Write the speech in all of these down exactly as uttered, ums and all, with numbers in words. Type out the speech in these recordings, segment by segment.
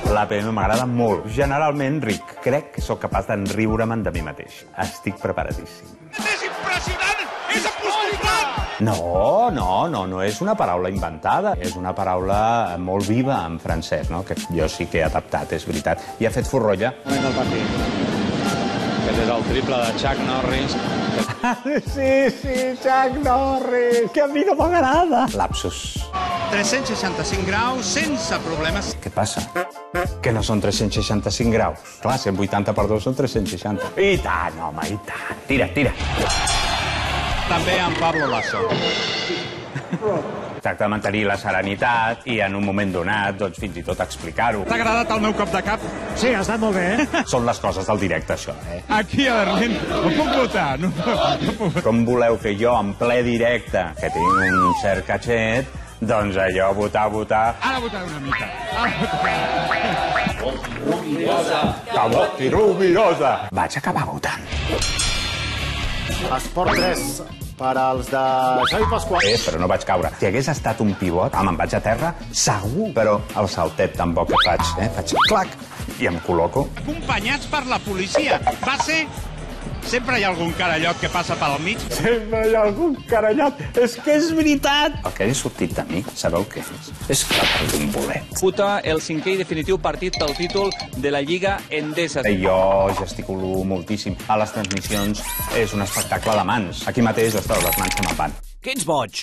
L'A P M m'agrada molt. Generalment, ric. Crec que sóc capaç d'enriure-me'n de mi mateix. Estic preparadíssim. És impressionant! És acostumat! No, no, no, no és una paraula inventada. És una paraula molt viva en francès, no? Que jo sí que he adaptat, és veritat. I ha fet forrolla. Comença el partit. Aquest és el triple de Chuck Norris. Sí, sí, Chuck Norris, que a mi no m'agrada. Lapsus. tres-cents seixanta-cinc graus, sense problemes. Què passa? Que no són tres-cents seixanta-cinc graus. Clar, cent vuitanta per dos són tres-cents seixanta. I tant, home, i tant. Tira, tira. També en Pablo Lasso. Tracta de mantenir la serenitat i en un moment donat, doncs, fins i tot explicar-ho. T'ha agradat el meu cop de cap? Sí, ha estat molt bé, eh? Són les coses del directe, això, eh? Aquí a Berlín. No puc votar. No, no puc. Com voleu que jo, en ple directe, que tinc un cert catxet, doncs allò, votar, votar... Ara votaré una mica. Ara Rubirosa. Cabot i rubirosa. Vaig acabar votant. Esport tres per als de Xavi Pasqual. Eh, però no vaig caure. Si hagués estat un pivot, ah, me'n vaig a terra, segur. Però el saltet tampoc que faig, eh? Faig clac i em col·loco. Acompanyats per la policia. Va ser... Sempre hi ha algun carallot que passa pel mig. Sempre hi ha algun carallot. És que és veritat. El que he sortit de mi, sabeu què és? És cap d'un bolet. Disputa el cinquè i definitiu partit pel títol de la Lliga Endesa. Jo gesticulo moltíssim. A les transmissions és un espectacle de mans. Aquí mateix, ostres, les mans se me'n van. Que ets boig?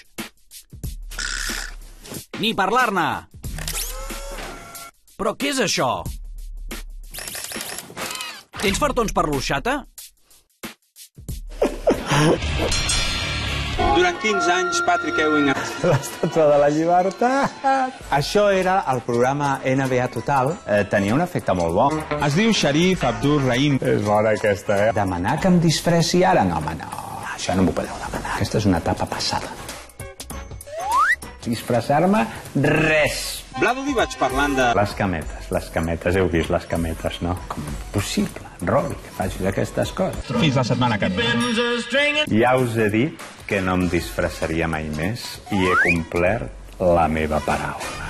Ni parlar-ne! Però què és això? Tens fartons per l'orxata? Durant quinze anys, Patrick Ewing... L'estàtua de la llibertat. Això era el programa N B A Total. Eh, tenia un efecte molt bo. Es diu Sharif Abdur Rahim. És bona aquesta, eh? Demanar que em disfressi ara? No, home, no. Això no m'ho podeu demanar. Aquesta és una etapa passada. Disfressar-me, res. Vlado li vaig parlant de... Les cametes, les cametes. Heu vist les cametes, no? Com possible, Robi, que facis aquestes coses. Fins la setmana que ve. Ja us he dit que no em disfressaria mai més i he complert la meva paraula.